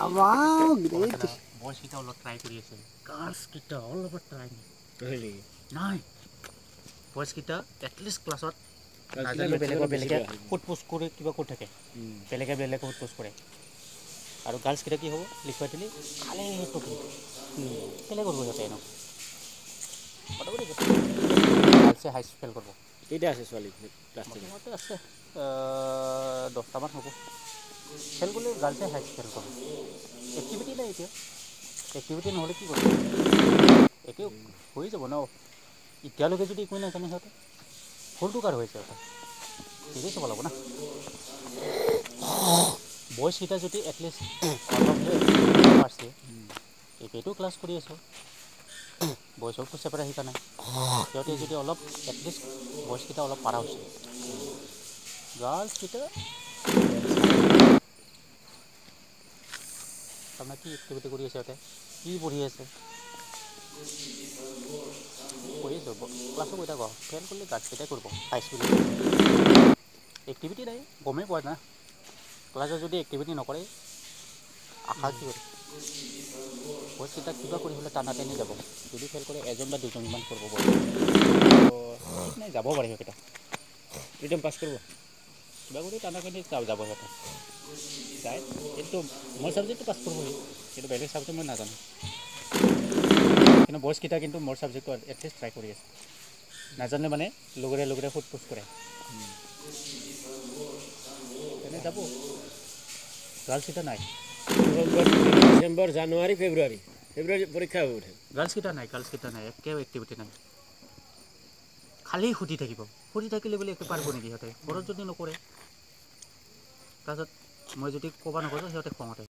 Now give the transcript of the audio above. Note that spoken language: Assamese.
wow, great. বয়স কিটা অলপ ট্ৰাই কৰি আছে গাৰ্লছ কিটা অলপ ট্ৰাই নাই বয়স কিটা এটলিষ্ট ক্লাছত নাজানো বেলেগে ফুট পোষ্ট কৰি কিবা কৰি থাকে বেলেগে ফুট পোষ্ট কৰে আৰু গাৰ্লছ কিটা কি হ'ব লিখুৱাই দিলে খালি টপিক কেলে কৰিব সিহঁতে এনেকুৱা গাৰ্লছে হাই ফেল কৰিব কেইটা আছে ছোৱালী ক্লাছ মোটামুটি আছে 10টামান হ'ব ফেল কৰিলে গাৰ্লছে হাই ফেল কৰিব এক্টিভিটি নাই এতিয়া এক্টিভিটি নহ'লে কি কৰিব একে হৈ যাব ন এতিয়ালৈকে যদি একোৱে নাজানে সিহঁতে ভুলটো কাৰ হৈছে সিহঁতে ঠিকেই চাব লাগিব না বয়ছকেইটা যদি এটলিষ্ট অলপ পাৰছে একেইটো ক্লাছ কৰি আছোঁ বয়ছকতো চেপাৰে শিকা নাই সিহঁতে যদি অলপ এটলিষ্ট বয়ছকেইটা অলপ পাৰা হৈছে গাৰ্লছকেইটা তাৰমানে কি এক্টিভিটি কৰি আছে সিহঁতে কি পঢ়ি আছে পঢ়ি আছোঁ ক্লাছো কৈ থাকক ফেইল কৰিলে গাৰ্লছকেইটাই কৰিব হাই স্কুল এক্টিভিটি নাই গমেই পোৱা না ক্লাছত যদি এক্টিভিটি নকৰে আশা কি কৰে বয়ছকেইটাক কিবা কৰি হ'লে টানা টানি যাব যদি ফেইল কৰে এজন বা দুজনমান কৰিব বয়ছ ঠিক নাই যাব পাৰে সিহঁতকেইটা ৰিটাৰ্ণ পাছ কৰিব কিবা কৰি টানা টানি যাব সিহঁতে যায় কিন্তু মোৰ ছাবজেক্টটো পাছ কৰিবহি কিন্তু বেলেগ ছাবজেক্ট মই নাজানো কিন্তু বয়ছকেইটা কিন্তু মোৰ ছাবজেক্টটো এটলিষ্ট ট্ৰাই কৰি আছে নাজানে মানে লগৰে সোধ পোছ কৰে তেনে যাব গাৰ্লছকেইটা নাই ডিচেম্বৰ জানুৱাৰী ফেব্ৰুৱাৰী পৰীক্ষা হ'ব গাৰ্লছকেইটা নাই একেবাৰে এক্টিভিটি নাই খালি সুধি থাকিলে বোলে একে পাৰিব নেকি সিহঁতে ঘৰত যদি নকৰে তাৰপিছত মই যদি ক'ব নোখোজোঁ সিহঁতে খং উঠে